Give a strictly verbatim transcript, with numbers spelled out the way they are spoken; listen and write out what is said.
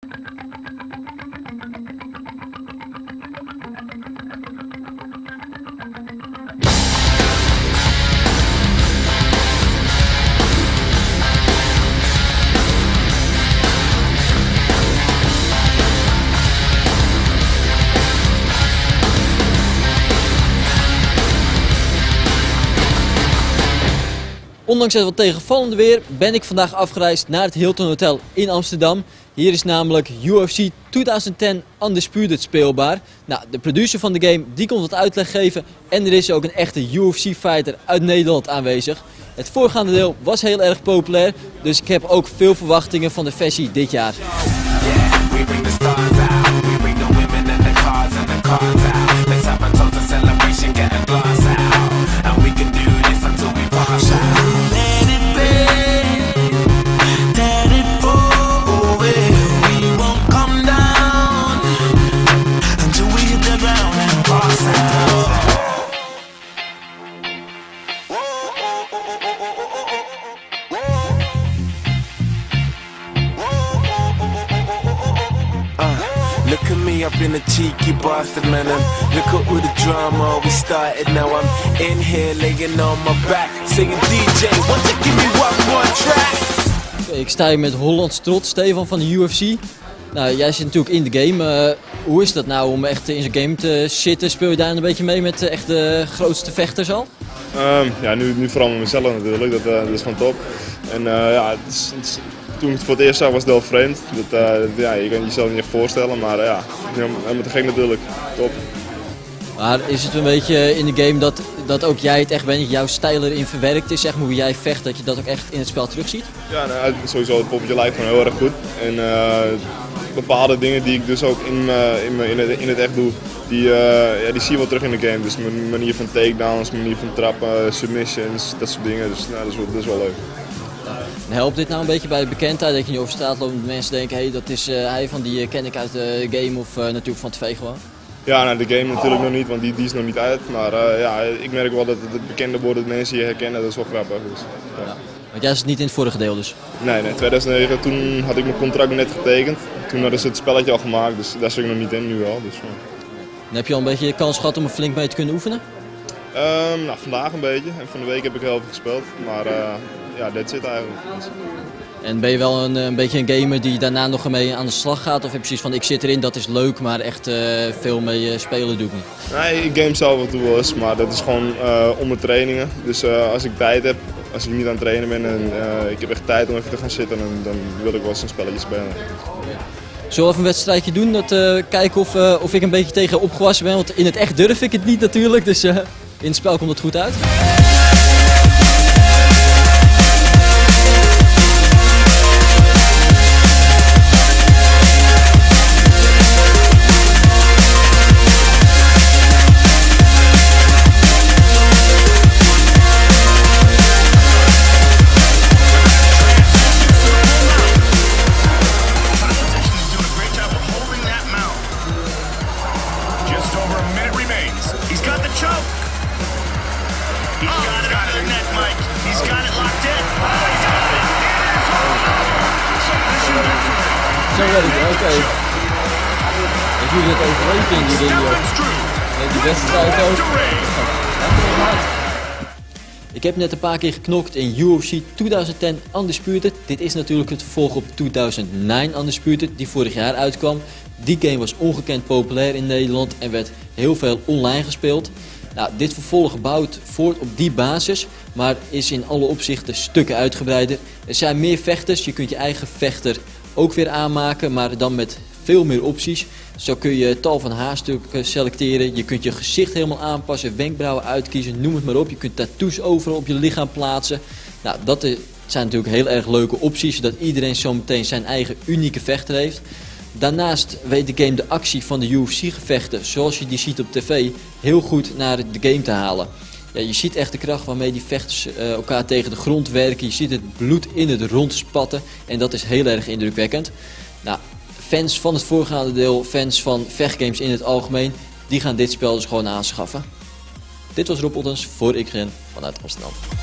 Ondanks het wat tegenvallende weer ben ik vandaag afgereisd naar het Hilton Hotel in Amsterdam. Hier is namelijk U F C twintig tien Undisputed speelbaar. Nou, de producer van de game die komt wat uitleg geven en er is ook een echte U F C fighter uit Nederland aanwezig. Het voorgaande deel was heel erg populair, dus ik heb ook veel verwachtingen van de versie dit jaar. Look at me, I've been a cheeky bastard, man, and look at all the drama we started. Now I'm in here laying on my back, saying D J, won't you give me one more track? Ik sta hier met Hollands trots, Stefan van de U F C. Nou, jij zit natuurlijk in de game. Uh, hoe is dat nou om echt in zo'n game te zitten? Speel je daar een beetje mee met echt de grootste vechters al? Um, ja, nu, nu vooral met mezelf natuurlijk, dat, uh, dat is gewoon top. En uh, ja, het is, het is, toen ik het voor het eerst zag was het wel vreemd. Dat, uh, dat, ja, je kan het jezelf niet echt voorstellen, maar uh, ja, helemaal te gek natuurlijk. Top. Maar is het een beetje in de game dat, dat ook jij het echt bent, dat jouw stijl erin verwerkt is, zeg maar, hoe jij vecht, dat je dat ook echt in het spel terugziet? Ja, nou, sowieso het poppetje lijkt gewoon heel erg goed. En uh, bepaalde dingen die ik dus ook in, uh, in, in, het, in het echt doe, die, uh, ja, die zie je wel terug in de game. Dus mijn manier van takedowns, manier van trappen, submissions, dat soort dingen. Dus nou, dat, is wel, dat is wel leuk. En helpt dit nou een beetje bij de bekendheid, dat je niet over straat loopt en mensen denken, hé, hey, dat is uh, hij van die uh, ken ik uit de game of uh, natuurlijk van tv gewoon? Ja, nou, de game natuurlijk nog niet, want die, die is nog niet uit. Maar uh, ja, ik merk wel dat het bekender wordt, dat mensen je herkennen, dat is wel grappig. Dus, ja. Ja. Want jij zit niet in het vorige deel dus? Nee, nee, tweeduizend negen, toen had ik mijn contract net getekend. Toen hadden ze het spelletje al gemaakt, dus daar zit ik nog niet in, nu wel. Dus, ja. En heb je al een beetje de kans gehad om er flink mee te kunnen oefenen? Um, nou, vandaag een beetje en van de week heb ik heel veel gespeeld, maar uh, ja, that's it eigenlijk. En ben je wel een, een beetje een gamer die daarna nog mee aan de slag gaat? Of heb je precies van, ik zit erin, dat is leuk, maar echt uh, veel mee uh, spelen doe ik niet? Nee, ik game zelf af en toe wel eens, maar dat is gewoon uh, om de trainingen. Dus uh, als ik tijd heb, als ik niet aan het trainen ben en uh, ik heb echt tijd om even te gaan zitten, dan, dan wil ik wel eens een spelletje spelen. Zullen we even een wedstrijdje doen, dat, uh, kijken of, uh, of ik een beetje tegen opgewassen ben? Want in het echt durf ik het niet natuurlijk, dus uh, in het spel komt het goed uit. Zo werkt het, oké. Okay. Ik doe dit overleven in die video. Die wedstrijd ook. Ik heb net een paar keer geknokt in U F C twintig tien Undisputed. Dit is natuurlijk het vervolg op tweeduizend negen Undisputed die vorig jaar uitkwam. Die game was ongekend populair in Nederland en werd heel veel online gespeeld. Nou, dit vervolg bouwt voort op die basis, maar is in alle opzichten stukken uitgebreider. Er zijn meer vechters, je kunt je eigen vechter ook weer aanmaken, maar dan met veel meer opties. Zo kun je tal van haarstukken selecteren, je kunt je gezicht helemaal aanpassen, wenkbrauwen uitkiezen, noem het maar op. Je kunt tattoos overal op je lichaam plaatsen. Nou, dat zijn natuurlijk heel erg leuke opties, zodat iedereen zo meteen zijn eigen unieke vechter heeft. Daarnaast weet de game de actie van de U F C gevechten, zoals je die ziet op tv, heel goed naar de game te halen. Ja, je ziet echt de kracht waarmee die vechters uh, elkaar tegen de grond werken. Je ziet het bloed in het rond spatten en dat is heel erg indrukwekkend. Nou, fans van het voorgaande deel, fans van vechtgames in het algemeen, die gaan dit spel dus gewoon aanschaffen. Dit was Rob Ottens voor Ik Ren vanuit Amsterdam.